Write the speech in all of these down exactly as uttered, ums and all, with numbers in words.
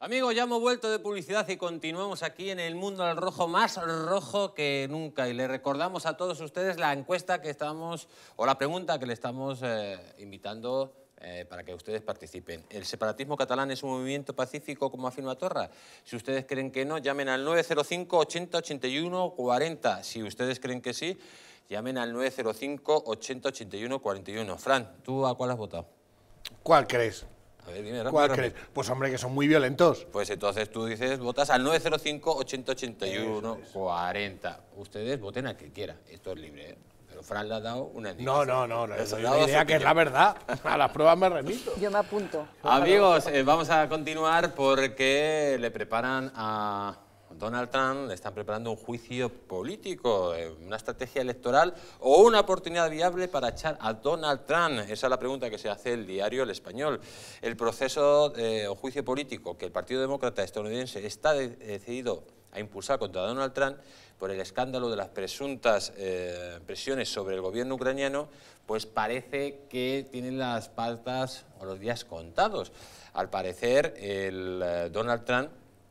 Amigos, ya hemos vuelto de publicidad y continuamos aquí en el mundo del rojo, más rojo que nunca. Y le recordamos a todos ustedes la encuesta que estamos, o la pregunta que le estamos eh, invitando eh, para que ustedes participen. ¿El separatismo catalán es un movimiento pacífico como afirma Torra? Si ustedes creen que no, llamen al nueve cero cinco, ochenta, ochenta y uno, cuarenta. Si ustedes creen que sí, llamen al nueve cero cinco, ochenta, ochenta y uno, cuarenta y uno. Fran, ¿tú a cuál has votado? ¿Cuál crees? A ver, dime, rápido, ¿Cuál rápido. crees? Pues hombre, que son muy violentos. Pues entonces tú dices, votas al nueve cero cinco, ochenta, ochenta y uno, cuarenta. Ustedes voten al que quieran, esto es libre, ¿eh? Pero Fran le ha dado una No, indicación. no, no, no Les es ha una dado idea su que es la opinión. verdad. A las pruebas me remito. Yo me apunto. Amigos, eh, vamos a continuar porque le preparan a Donald Trump, le están preparando un juicio político, eh, una estrategia electoral o una oportunidad viable para echar a Donald Trump. Esa es la pregunta que se hace el diario El Español. El proceso eh, o juicio político que el Partido Demócrata estadounidense está de decidido a impulsar contra Donald Trump por el escándalo de las presuntas eh, presiones sobre el gobierno ucraniano, pues parece que tienen las patas o los días contados. Al parecer, el eh, Donald Trump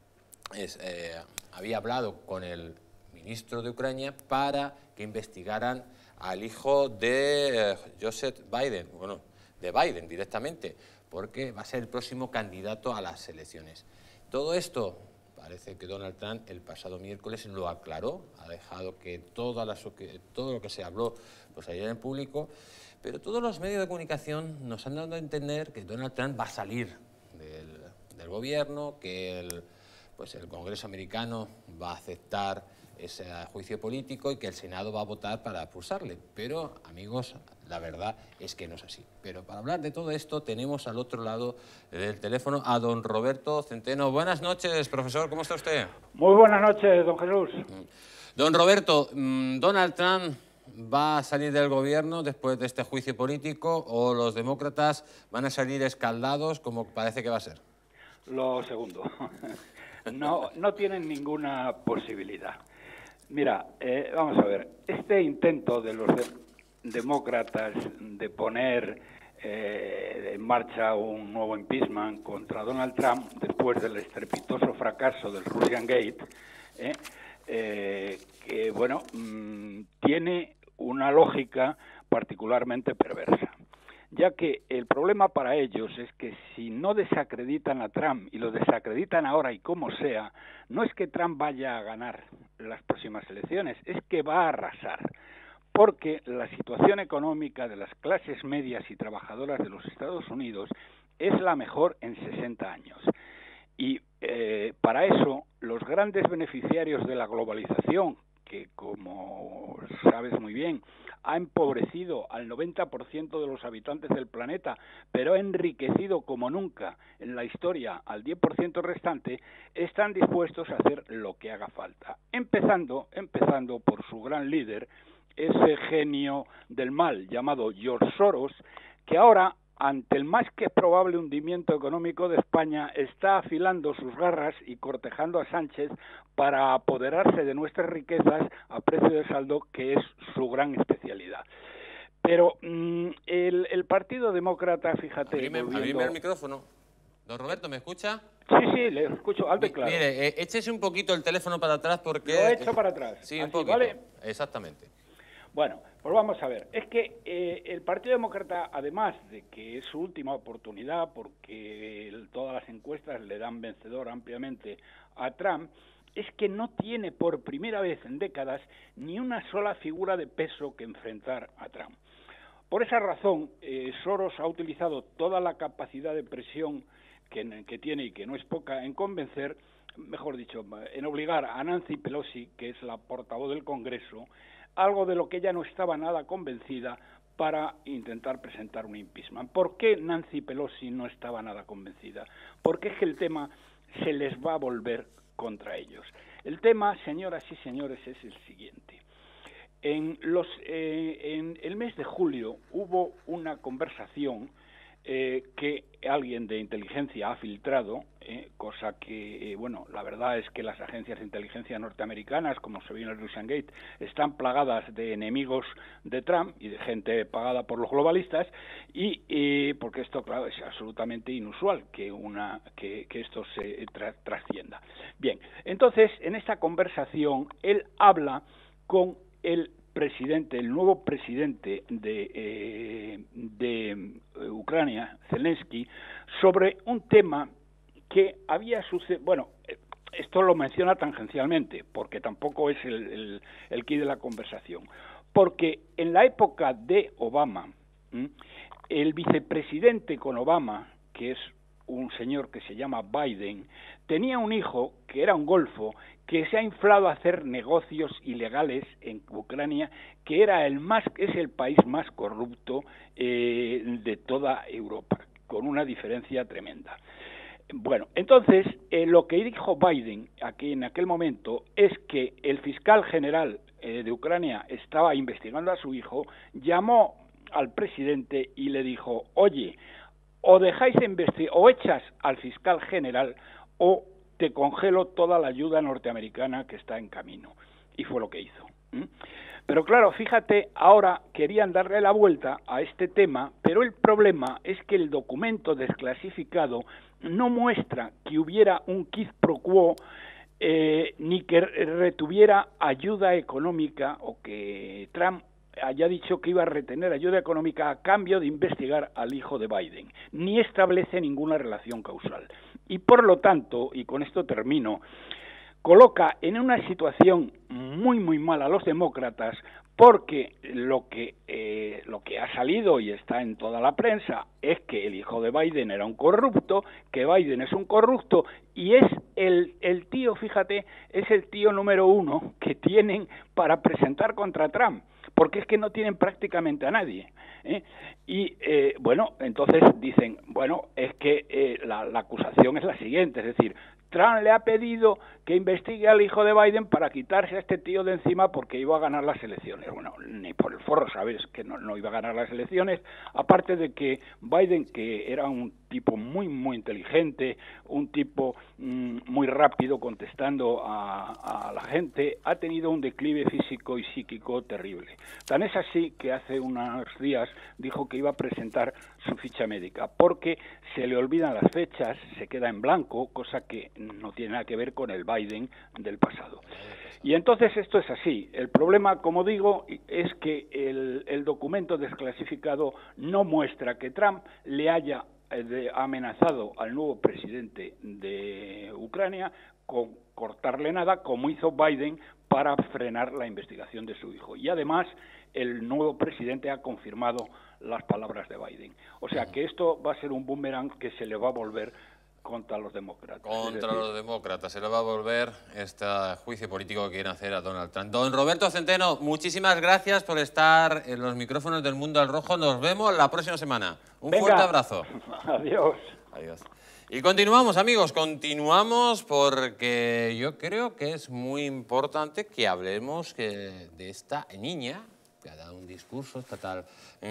es, eh, había hablado con el ministro de Ucrania para que investigaran al hijo de eh, Joseph Biden, bueno, de Biden directamente, porque va a ser el próximo candidato a las elecciones. Todo esto parece que Donald Trump el pasado miércoles lo aclaró, ha dejado que, toda la, que todo lo que se habló pues saliera en público, pero todos los medios de comunicación nos han dado a entender que Donald Trump va a salir del, del gobierno, que el, pues el Congreso americano va a aceptar ese juicio político y que el Senado va a votar para expulsarle. Pero, amigos, la verdad es que no es así. Pero para hablar de todo esto tenemos al otro lado del teléfono a don Roberto Centeno. Buenas noches, profesor, ¿cómo está usted? Muy buenas noches, don Jesús. Don Roberto, ¿Donald Trump va a salir del gobierno después de este juicio político o los demócratas van a salir escaldados como parece que va a ser? Lo segundo. No, no tienen ninguna posibilidad. Mira, eh, vamos a ver, este intento de los de demócratas de poner eh, en marcha un nuevo impeachment contra Donald Trump después del estrepitoso fracaso del Russian Gate, eh, eh, que, bueno, mmm, tiene una lógica particularmente perversa, ya que el problema para ellos es que si no desacreditan a Trump, y lo desacreditan ahora y como sea, no es que Trump vaya a ganar las próximas elecciones, es que va a arrasar, porque la situación económica de las clases medias y trabajadoras de los Estados Unidos es la mejor en sesenta años. Y eh, para eso, los grandes beneficiarios de la globalización, que como sabes muy bien, ha empobrecido al noventa por ciento de los habitantes del planeta, pero ha enriquecido como nunca en la historia al diez por ciento restante, están dispuestos a hacer lo que haga falta. Empezando, empezando por su gran líder, ese genio del mal llamado George Soros, que ahora, ante el más que probable hundimiento económico de España, está afilando sus garras y cortejando a Sánchez para apoderarse de nuestras riquezas a precio de saldo, que es su gran especialidad. Pero mmm, el, el Partido Demócrata, fíjate... Abrime, volviendo... abrime el micrófono. Don Roberto, ¿me escucha? Sí, sí, le escucho alto y claro. Mire, eh, échese un poquito el teléfono para atrás porque... Lo he hecho para atrás. Sí, un Así, poquito. ¿vale? Exactamente. Bueno, pues vamos a ver. Es que eh, el Partido Demócrata, además de que es su última oportunidad, porque el, todas las encuestas le dan vencedor ampliamente a Trump, es que no tiene por primera vez en décadas ni una sola figura de peso que enfrentar a Trump. Por esa razón, eh, Soros ha utilizado toda la capacidad de presión que, que tiene y que no es poca en convencer, mejor dicho, en obligar a Nancy Pelosi, que es la portavoz del Congreso, algo de lo que ella no estaba nada convencida, para intentar presentar un impeachment. ¿Por qué Nancy Pelosi no estaba nada convencida? Porque es que el tema se les va a volver contra ellos. El tema, señoras y señores, es el siguiente. En, los, eh, en el mes de julio hubo una conversación eh, que alguien de inteligencia ha filtrado, eh, cosa que, eh, bueno, la verdad es que las agencias de inteligencia norteamericanas, como se vio en el Russiagate, están plagadas de enemigos de Trump y de gente pagada por los globalistas, y eh, porque esto, claro, es absolutamente inusual que una que, que esto se tra trascienda. Bien, entonces, en esta conversación, él habla con el presidente, el nuevo presidente de, eh, de Ucrania, Zelensky, sobre un tema que había sucedido. Bueno, esto lo menciona tangencialmente, porque tampoco es el, el, el quid de la conversación. Porque en la época de Obama, ¿m? el vicepresidente con Obama, que es un señor que se llama Biden, tenía un hijo que era un golfo, que se ha inflado a hacer negocios ilegales en Ucrania, que era el más, es el país más corrupto eh, de toda Europa, con una diferencia tremenda. Bueno, entonces, eh, lo que dijo Biden aquí en aquel momento es que el fiscal general eh, de Ucrania estaba investigando a su hijo, llamó al presidente y le dijo, oye, o dejáis de investigar, o echas al fiscal general, o te congelo toda la ayuda norteamericana que está en camino. Y fue lo que hizo. ¿Mm? Pero claro, fíjate, ahora querían darle la vuelta a este tema, pero el problema es que el documento desclasificado no muestra que hubiera un quid pro quo, eh, ni que retuviera ayuda económica, o que Trump haya dicho que iba a retener ayuda económica a cambio de investigar al hijo de Biden, ni establece ninguna relación causal. Y por lo tanto, y con esto termino, coloca en una situación muy muy mala a los demócratas, porque lo que eh, lo que ha salido y está en toda la prensa es que el hijo de Biden era un corrupto, que Biden es un corrupto, y es el, el tío, fíjate, es el tío número uno que tienen para presentar contra Trump, porque es que no tienen prácticamente a nadie, ¿eh? Y eh, bueno, entonces dicen, bueno, es que eh, la, la acusación es la siguiente, es decir, Trump le ha pedido que investigue al hijo de Biden para quitarse a este tío de encima porque iba a ganar las elecciones. Bueno, ni por el forro sabes que no, no iba a ganar las elecciones, aparte de que Biden, que era un tipo muy, muy inteligente, un tipo mmm, muy rápido contestando a, a la gente, ha tenido un declive físico y psíquico terrible. Tan es así que hace unos días dijo que iba a presentar su ficha médica, porque se le olvidan las fechas, se queda en blanco, cosa que no tiene nada que ver con el Biden del pasado. Y entonces esto es así. El problema, como digo, es que el, el documento desclasificado no muestra que Trump le haya eh, amenazado al nuevo presidente de Ucrania con cortarle nada, como hizo Biden para frenar la investigación de su hijo. Y además, el nuevo presidente ha confirmado las palabras de Biden. O sea que esto va a ser un boomerang que se le va a volver contra los demócratas. Contra es decir, los demócratas. Se le va a volver este juicio político que quieren hacer a Donald Trump. Don Roberto Centeno, muchísimas gracias por estar en los micrófonos del Mundo al Rojo. Nos vemos la próxima semana. Un Venga. fuerte abrazo. Adiós. Adiós. Y continuamos, amigos, continuamos porque yo creo que es muy importante que hablemos que de esta niña que ha dado un discurso estatal,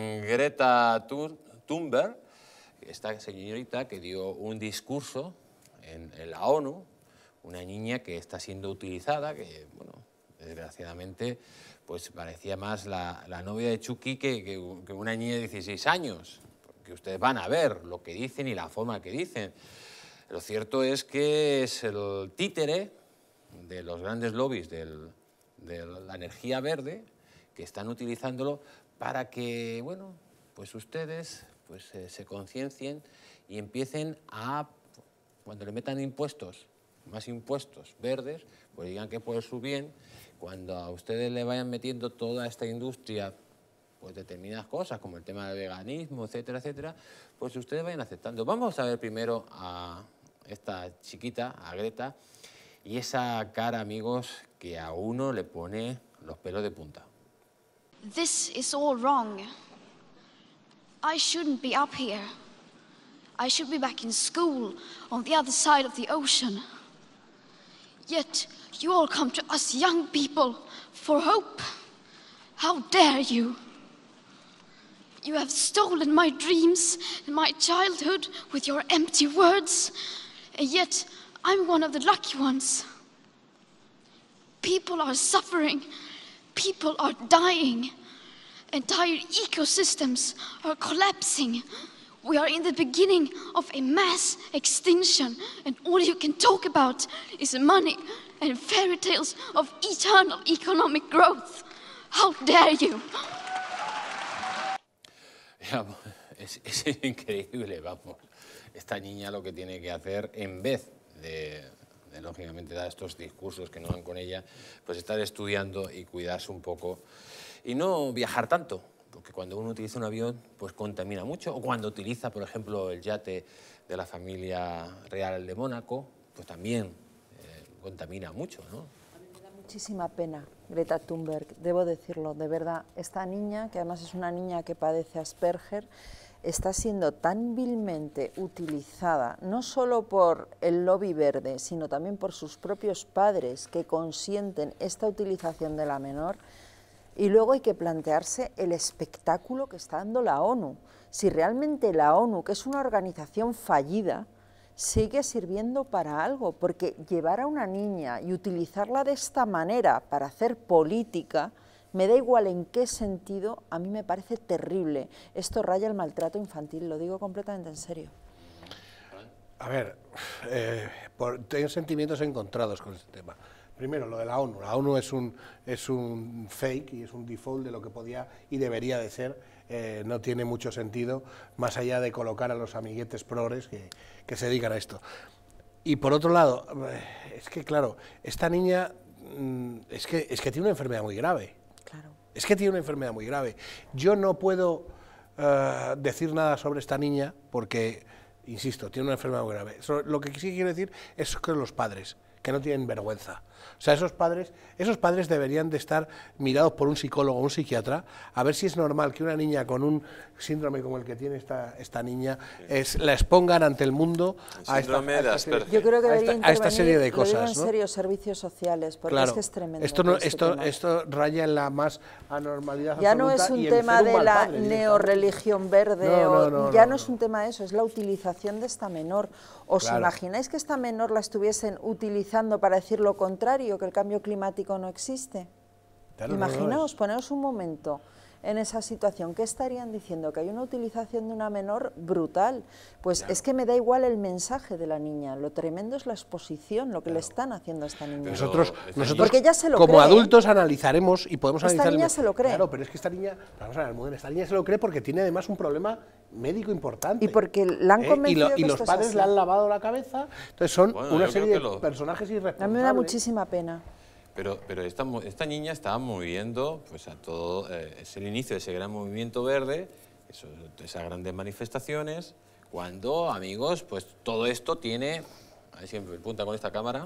Greta Thunberg, esta señorita que dio un discurso en, en la ONU, una niña que está siendo utilizada, que, bueno, desgraciadamente, pues parecía más la, la novia de Chucky que, que, que una niña de dieciséis años, que ustedes van a ver lo que dicen y la forma que dicen. Lo cierto es que es el títere de los grandes lobbies del, de la energía verde, que están utilizándolo para que, bueno, pues ustedes pues, eh, se conciencien y empiecen a, cuando le metan impuestos, más impuestos verdes, pues digan que es por su bien. Cuando a ustedes le vayan metiendo toda esta industria, pues determinadas cosas, como el tema del veganismo, etcétera, etcétera, pues ustedes vayan aceptando. Vamos a ver primero a esta chiquita, a Greta, y esa cara, amigos, que a uno le pone los pelos de punta. This is all wrong. I shouldn't be up here. I should be back in school on the other side of the ocean. Yet you all come to us young people for hope. How dare you? You have stolen my dreams and my childhood with your empty words, and yet I'm one of the lucky ones. People are suffering, people are dying, entire ecosystems are collapsing. We are in the beginning of a mass extinction, and all you can talk about is money and fairy tales of eternal economic growth. How dare you? Es, es increíble, vamos. Esta niña lo que tiene que hacer, en vez de, de lógicamente dar estos discursos que no van con ella, pues estar estudiando y cuidarse un poco y no viajar tanto, porque cuando uno utiliza un avión pues contamina mucho, o cuando utiliza, por ejemplo, el yate de la familia real de Mónaco, pues también eh, contamina mucho, ¿no? Muchísima pena, Greta Thunberg, debo decirlo, de verdad. Esta niña, que además es una niña que padece Asperger, está siendo tan vilmente utilizada, no solo por el lobby verde, sino también por sus propios padres, que consienten esta utilización de la menor. Y luego hay que plantearse el espectáculo que está dando la ONU. Si realmente la ONU, que es una organización fallida, sigue sirviendo para algo, porque llevar a una niña y utilizarla de esta manera para hacer política, me da igual en qué sentido, a mí me parece terrible. Esto raya el maltrato infantil, lo digo completamente en serio. A ver, eh, por, tengo sentimientos encontrados con este tema. Primero, lo de la ONU. La ONU es un, es un fake y es un default de lo que podía y debería de ser. Eh, no tiene mucho sentido, más allá de colocar a los amiguetes progres que, que se dedican a esto. Y por otro lado, es que claro, esta niña mm, es, que, es que tiene una enfermedad muy grave. Claro. Es que tiene una enfermedad muy grave. Yo no puedo uh, decir nada sobre esta niña porque, insisto, tiene una enfermedad muy grave. So, lo que sí quiero decir es que los padres, que no tienen vergüenza. O sea, esos padres, esos padres deberían de estar mirados por un psicólogo o un psiquiatra a ver si es normal que una niña con un síndrome como el que tiene esta, esta niña es, la expongan ante el mundo a esta, a esta serie, Yo creo que a esta, a esta serie de cosas. Lo digo en ¿no? serio, servicios sociales, porque claro, es que es tremendo. Esto, no, este esto, tema. esto raya en la más anormalidad Ya no es un tema de la neorreligión verde, no, no, o, no, ya no, no es un tema de eso, es la utilización de esta menor. ¿Os claro. imagináis que esta menor la estuviesen utilizando para decir lo contrario, que el cambio climático no existe? Claro, Imaginaos, no, no es. poneos un momento en esa situación, ¿qué estarían diciendo? Que hay una utilización de una menor brutal. Pues claro. es que me da igual el mensaje de la niña, lo tremendo es la exposición, lo que claro. le están haciendo a esta niña. Nosotros, nosotros Porque ella se lo como cree, adultos analizaremos y podemos esta analizar... Esta niña el... se lo cree. Claro, pero es que esta niña, vamos a ver, esta niña se lo cree porque tiene además un problema médico importante. Y porque la han convencido ¿Eh? Y, lo, y que los padres le han lavado la cabeza, entonces son bueno, una serie de lo... personajes irresponsables. A mí me da muchísima pena. Pero, pero esta, esta niña estaba moviendo, pues a todo, eh, es el inicio de ese gran movimiento verde, eso, esas grandes manifestaciones, cuando, amigos, pues todo esto tiene, a ver si me apunta con esta cámara,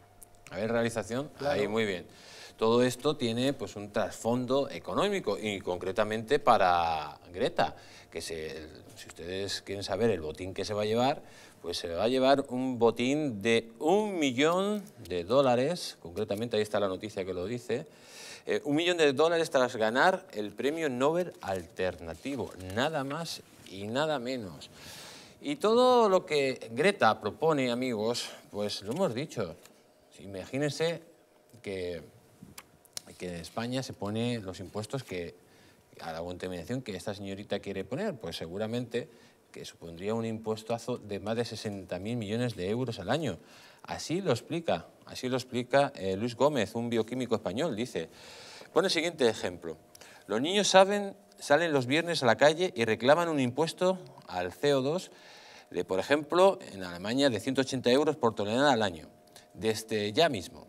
a ver, realización, claro. Ahí, muy bien. Todo esto tiene pues un trasfondo económico y concretamente para Greta, que se, si ustedes quieren saber el botín que se va a llevar, pues se va a llevar un botín de un millón de dólares, concretamente ahí está la noticia que lo dice, eh, un millón de dólares tras ganar el premio Nobel alternativo, nada más y nada menos. Y todo lo que Greta propone, amigos, pues lo hemos dicho. Imagínense que, que en España se pone los impuestos que a la contaminación que esta señorita quiere poner, pues seguramente que supondría un impuestazo de más de sesenta mil millones de euros al año. Así lo explica, así lo explica eh, Luis Gómez, un bioquímico español, dice. Pone el siguiente ejemplo. Los niños saben, salen los viernes a la calle y reclaman un impuesto al C O dos de, por ejemplo, en Alemania de ciento ochenta euros por tonelada al año, desde ya mismo.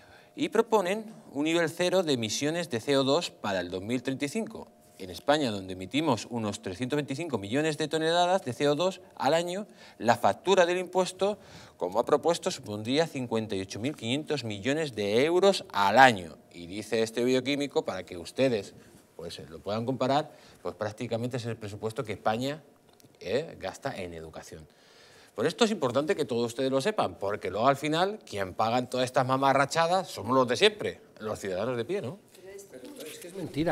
Y proponen un nivel cero de emisiones de C O dos para el dos mil treinta y cinco. En España, donde emitimos unos trescientos veinticinco millones de toneladas de C O dos al año, la factura del impuesto, como ha propuesto, supondría cincuenta y ocho mil quinientos millones de euros al año. Y dice este bioquímico, para que ustedes pues, lo puedan comparar, pues prácticamente es el presupuesto que España eh, gasta en educación. Por esto es importante que todos ustedes lo sepan, porque luego al final, quien pagan todas estas mamarrachadas somos los de siempre, los ciudadanos de pie, ¿no? Pero es que es mentira. O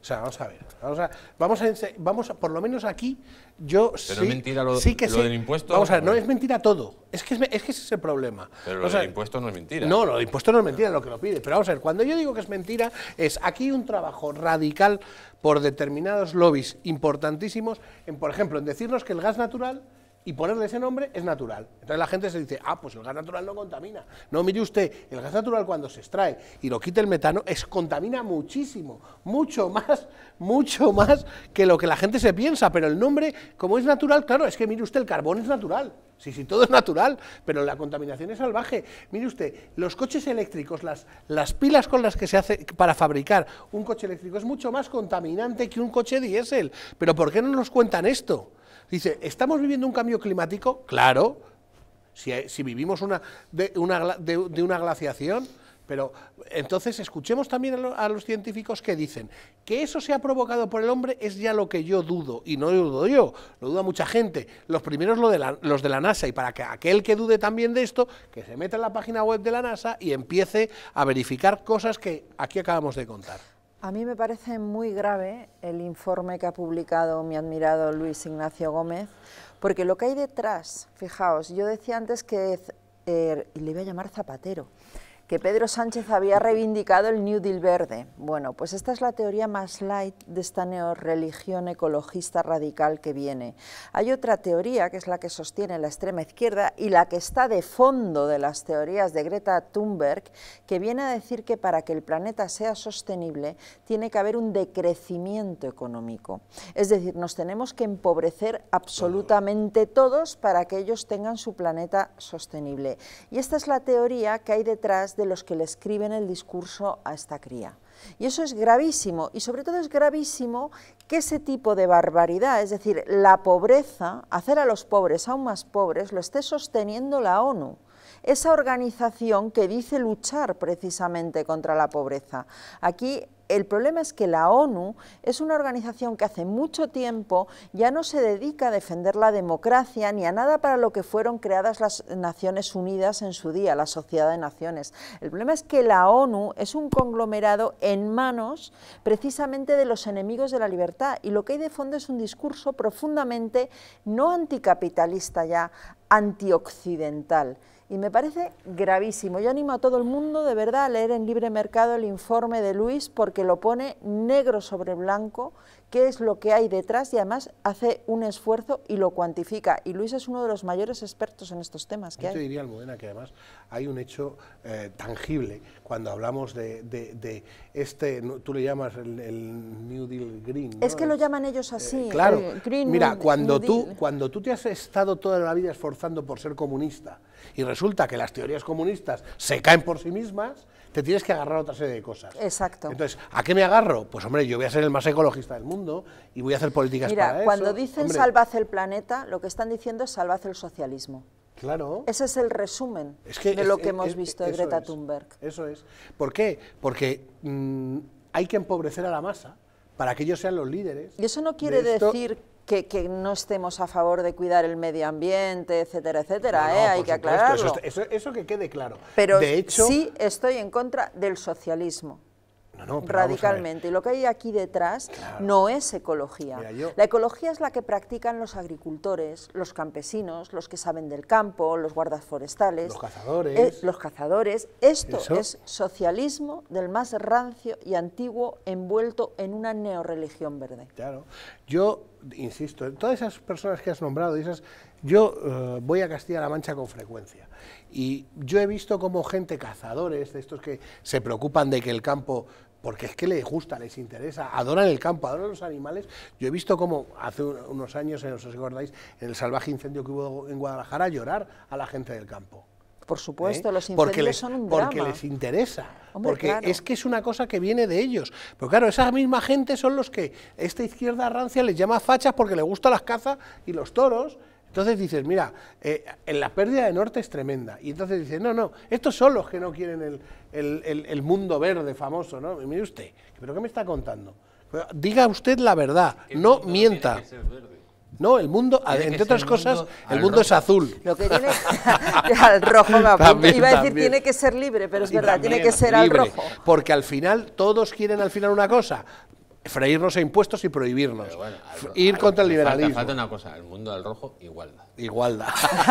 sea, vamos a ver, vamos a, vamos a, vamos a por lo menos aquí, yo Pero sí, es mentira lo, sí que lo sí, del impuesto. vamos a ver, no es mentira todo, es que, es, es que ese es el problema. Pero O lo sea, del impuesto no es mentira. No, lo del impuesto no es mentira, lo que lo pide, pero vamos a ver, cuando yo digo que es mentira, es aquí un trabajo radical por determinados lobbies importantísimos, en, por ejemplo, en decirnos que el gas natural y ponerle ese nombre es natural. Entonces la gente se dice, ah, pues el gas natural no contamina. No, mire usted, el gas natural cuando se extrae y lo quita el metano, es contamina muchísimo, mucho más, mucho más que lo que la gente se piensa, pero el nombre, como es natural, claro, es que mire usted, el carbón es natural. Sí, sí, todo es natural, pero la contaminación es salvaje. Mire usted, los coches eléctricos, las, las pilas con las que se hace para fabricar un coche eléctrico es mucho más contaminante que un coche diésel. Pero ¿por qué no nos cuentan esto? Dice, ¿estamos viviendo un cambio climático? Claro, si, si vivimos una, de, una, de, de una glaciación, pero entonces escuchemos también a, lo, a los científicos que dicen que eso se ha provocado por el hombre es ya lo que yo dudo, y no lo dudo yo, lo duda mucha gente, los primeros lo de la, los de la NASA, y para que aquel que dude también de esto, que se meta en la página web de la NASA y empiece a verificar cosas que aquí acabamos de contar. A mí me parece muy grave el informe que ha publicado mi admirado Luis Ignacio Gómez, porque lo que hay detrás, fijaos, yo decía antes que, eh, y le iba a llamar Zapatero, que Pedro Sánchez había reivindicado el New Deal verde. Bueno, pues esta es la teoría más light de esta neorreligión ecologista radical que viene. Hay otra teoría, que es la que sostiene la extrema izquierda y la que está de fondo de las teorías de Greta Thunberg, que viene a decir que para que el planeta sea sostenible tiene que haber un decrecimiento económico. Es decir, nos tenemos que empobrecer absolutamente todos para que ellos tengan su planeta sostenible. Y esta es la teoría que hay detrás de los que le escriben el discurso a esta cría. Y eso es gravísimo, y sobre todo es gravísimo que ese tipo de barbaridad, es decir, la pobreza, hacer a los pobres aún más pobres, lo esté sosteniendo la ONU, esa organización que dice luchar precisamente contra la pobreza. Aquí el problema es que la ONU es una organización que hace mucho tiempo ya no se dedica a defender la democracia ni a nada para lo que fueron creadas las Naciones Unidas en su día, la Sociedad de Naciones. El problema es que la ONU es un conglomerado en manos precisamente de los enemigos de la libertad, y lo que hay de fondo es un discurso profundamente no anticapitalista ya, antioccidental. Y me parece gravísimo. Yo animo a todo el mundo, de verdad, a leer en Libre Mercado el informe de Luis, porque lo pone negro sobre blanco, qué es lo que hay detrás, y además hace un esfuerzo y lo cuantifica. Y Luis es uno de los mayores expertos en estos temas que Yo hay. te diría, Almudena, que además hay un hecho eh, tangible cuando hablamos de, de, de este, tú le llamas el, el New Deal Green, ¿no? Es que lo llaman ellos así. Eh, claro, el Green mira, New, cuando, New tú, Deal. cuando tú te has estado toda la vida esforzando por ser comunista y resulta que las teorías comunistas se caen por sí mismas, te tienes que agarrar a otra serie de cosas. Exacto. Entonces, ¿a qué me agarro? Pues hombre, yo voy a ser el más ecologista del mundo y voy a hacer políticas Mira, para eso. cuando dicen Hombre, salvad el planeta, lo que están diciendo es salvad el socialismo. Claro. Ese es el resumen Es que de es- lo que es- hemos es- visto de eso Greta es, Thunberg. Eso es. ¿Por qué? Porque mm, hay que empobrecer a la masa para que ellos sean los líderes. Y eso no quiere de esto. decir que, que no estemos a favor de cuidar el medio ambiente, etcétera, etcétera, No, no, ¿eh? Hay por que supuesto, aclararlo. Eso, eso, eso que quede claro. Pero de hecho, sí estoy en contra del socialismo. No, no, pero vamos a ver. Radicalmente. Y lo que hay aquí detrás Claro. no es ecología. Mira, yo- La ecología es la que practican los agricultores, los campesinos, los que saben del campo, los guardas forestales, Los cazadores. eh, los cazadores. Esto Eso. es socialismo del más rancio y antiguo, envuelto en una neorreligión verde. Claro. Yo insisto, todas esas personas que has nombrado, esas, yo eh, voy a Castilla-La Mancha con frecuencia y yo he visto como gente, cazadores, de estos que se preocupan de que el campo, porque es que les gusta, les interesa, adoran el campo, adoran los animales. Yo he visto como hace un- unos años, no sé si os acordáis, en el salvaje incendio que hubo en Guadalajara, llorar a la gente del campo. Por supuesto, ¿Eh? los Porque incendios les, son un porque drama. les interesa, Hombre, porque claro. es que es una cosa que viene de ellos. Pero claro, esa misma gente son los que esta izquierda rancia les llama fachas porque les gustan las cazas y los toros. Entonces dices, mira, eh, en la pérdida de norte es tremenda. Y entonces dices, no, no, estos son los que no quieren el, el, el, el mundo verde famoso, ¿no? Y mire usted, ¿pero qué me está contando? Pero diga usted la verdad, no mienta. No, el mundo, Tiene entre que otras ser cosas, mundo el al mundo es rojo. azul. Lo que tiene al rojo me apunto. También, Iba a decir también. tiene que ser libre, pero es Y verdad, también tiene que ser al libre, rojo. porque al final todos quieren al final una cosa, freírnos a impuestos y prohibirnos. Pero bueno, al- ir al- contra el me falta- liberalismo. Falta una cosa, el mundo del rojo, igualdad. Igualdad.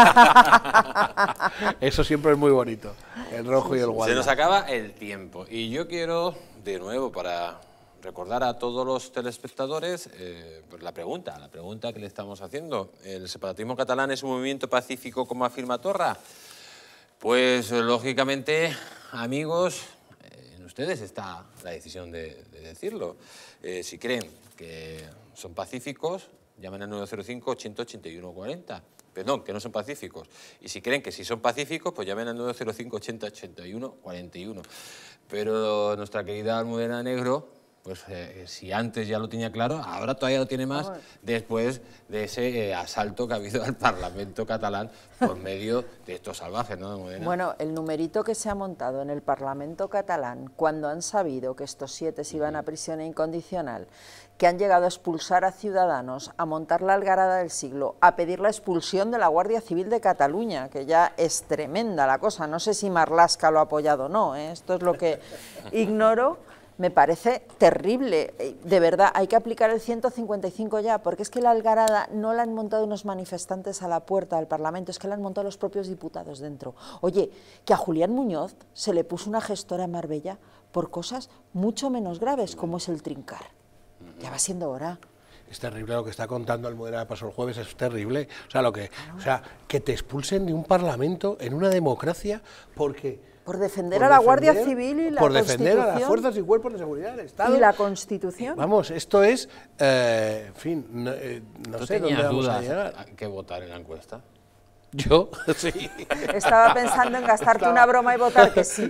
Eso siempre es muy bonito, el rojo y el Se gualda. nos acaba el tiempo y yo quiero, de nuevo, para recordar a todos los telespectadores, eh, pues la pregunta, la pregunta que le estamos haciendo. ¿El separatismo catalán es un movimiento pacífico como afirma Torra? Pues, lógicamente, amigos, eh, en ustedes está la decisión de, de decirlo. Eh, si creen que son pacíficos, llamen al nueve cero cinco, ochenta, ochenta y uno, cuarenta. Perdón, que no son pacíficos. Y si creen que sí son pacíficos, pues llamen al nueve cero cinco, ochenta, ochenta y uno, cuarenta y uno. Pero nuestra querida Almudena Negro, pues eh, si antes ya lo tenía claro, ahora todavía lo tiene más después de ese eh, asalto que ha habido al Parlamento catalán por medio de estos salvajes, ¿no, Almudena? Bueno, el numerito que se ha montado en el Parlamento catalán cuando han sabido que estos siete se iban a prisión incondicional, que han llegado a expulsar a ciudadanos, a montar la algarada del siglo, a pedir la expulsión de la Guardia Civil de Cataluña, que ya es tremenda la cosa. No sé si Marlaska lo ha apoyado o no, ¿eh? Esto es lo que ignoro. Me parece terrible. De verdad, hay que aplicar el ciento cincuenta y cinco ya, porque es que la algarada no la han montado unos manifestantes a la puerta del Parlamento, es que la han montado los propios diputados dentro. Oye, que a Julián Muñoz se le puso una gestora en Marbella por cosas mucho menos graves, como es el trincar. Ya va siendo hora. Es terrible lo que está contando Almudena de Paso el Jueves, es terrible. O sea, lo que, o sea, que te expulsen de un parlamento en una democracia porque... Por defender por a la defender- Guardia Civil y la Por defender a las Constitución. fuerzas y cuerpos de seguridad del Estado. Y la Constitución. Vamos, esto es, eh, en fin, no, eh, no ¿Tú sé dónde tenías vamos a dudas llegar. a qué votar en la encuesta? Yo, sí. Estaba pensando en gastarte Estaba- una broma y votar que sí.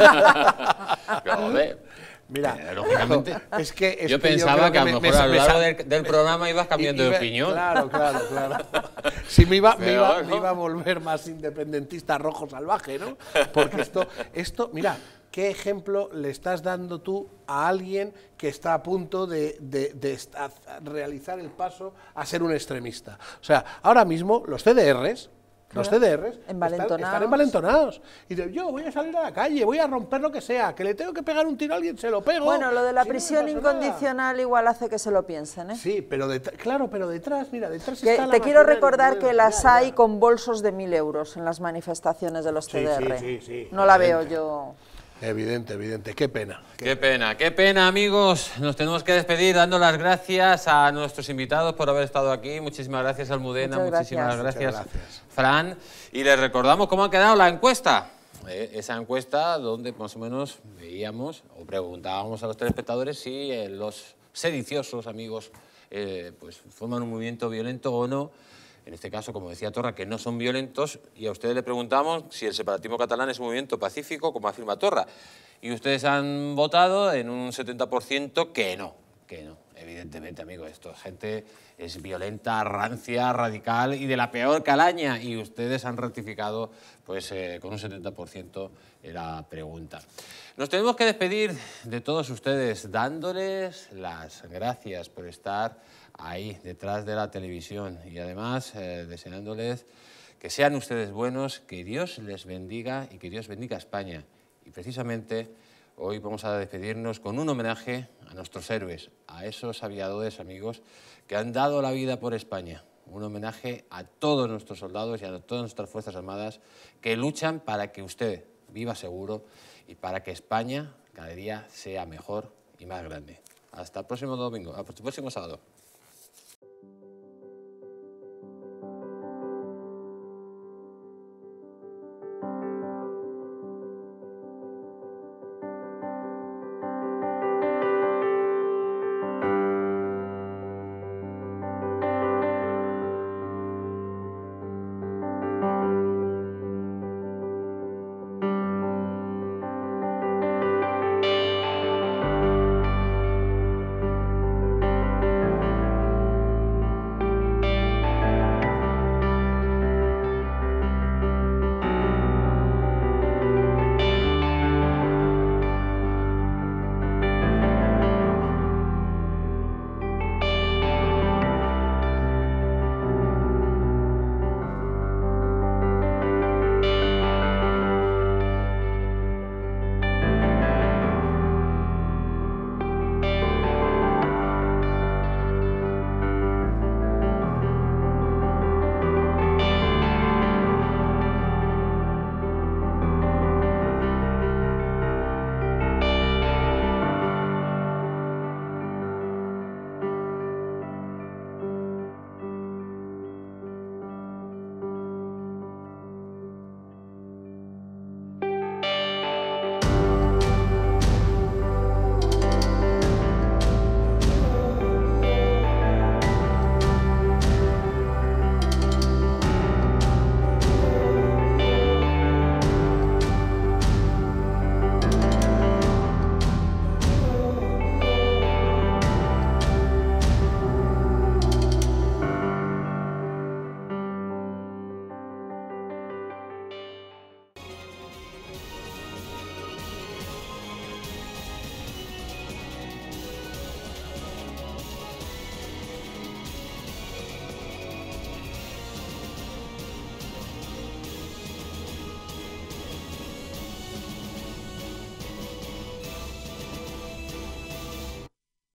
Pero, joder, Mira, eh, lógicamente, es que, es yo que pensaba creo que, a me- lo me- mejor a lo me largo sa- del, del programa ibas cambiando Y- y de me- opinión. Claro, claro, claro. Sí, me iba, me, Pero, iba, ¿no? me iba a volver más independentista rojo salvaje, ¿no? Porque esto, esto, mira, ¿qué ejemplo le estás dando tú a alguien que está a punto de, de- de esta- realizar el paso a ser un extremista? O sea, ahora mismo los C D Rs... Los C D Rs están, Envalentonados. están envalentonados. Y dicen, yo voy a salir a la calle, voy a romper lo que sea, que le tengo que pegar un tiro a alguien, se lo pego. Bueno, lo de la Sí, no me prisión pasa nada. incondicional igual hace que se lo piensen, ¿eh? Sí, pero det- claro, pero detrás, mira, detrás Que está la te quiero maquinaria, recordar bueno, que las ya, hay ya. con bolsos de mil euros en las manifestaciones de los Sí, C D R. sí, sí, sí, no la veo evidente. yo. Evidente, evidente, qué pena. Qué pena, qué pena, amigos. Nos tenemos que despedir dando las gracias a nuestros invitados por haber estado aquí. Muchísimas gracias, Almudena. Muchas Muchísimas gracias. gracias, Muchas gracias. Fran. Y les recordamos cómo ha quedado la encuesta. Eh, esa encuesta donde más o menos veíamos o preguntábamos a los telespectadores si eh, los sediciosos amigos eh, pues forman un movimiento violento o no. En este caso, como decía Torra, que no son violentos, y a ustedes le preguntamos si el separatismo catalán es un movimiento pacífico, como afirma Torra. Y ustedes han votado en un setenta por ciento que no, que no. Evidentemente, amigos, esto gente es violenta, rancia, radical y de la peor calaña. Y ustedes han ratificado pues, eh, con un setenta por ciento la pregunta. Nos tenemos que despedir de todos ustedes dándoles las gracias por estar ahí, detrás de la televisión. Y además, eh, deseándoles que sean ustedes buenos, que Dios les bendiga y que Dios bendiga a España. Y precisamente hoy vamos a despedirnos con un homenaje a nuestros héroes, a esos aviadores, amigos, que han dado la vida por España. Un homenaje a todos nuestros soldados y a todas nuestras Fuerzas Armadas que luchan para que usted viva seguro y para que España cada día sea mejor y más grande. Hasta el próximo domingo, hasta el próximo sábado.